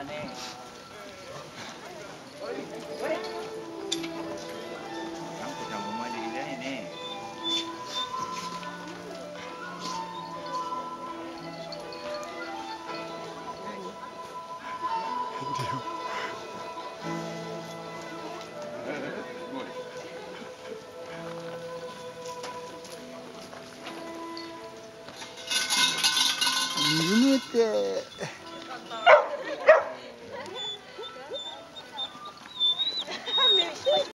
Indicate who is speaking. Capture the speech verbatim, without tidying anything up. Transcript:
Speaker 1: nih. Kamu udah mau di ini.
Speaker 2: Ini teh.